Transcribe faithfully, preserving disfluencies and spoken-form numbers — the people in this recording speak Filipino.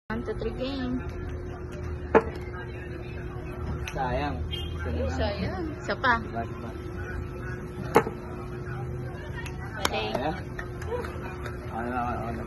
One, two, three, game. Sayang. Ay, sayang. Isa pa. Diba, diba? Galing. Sayang. Ano na, ano na.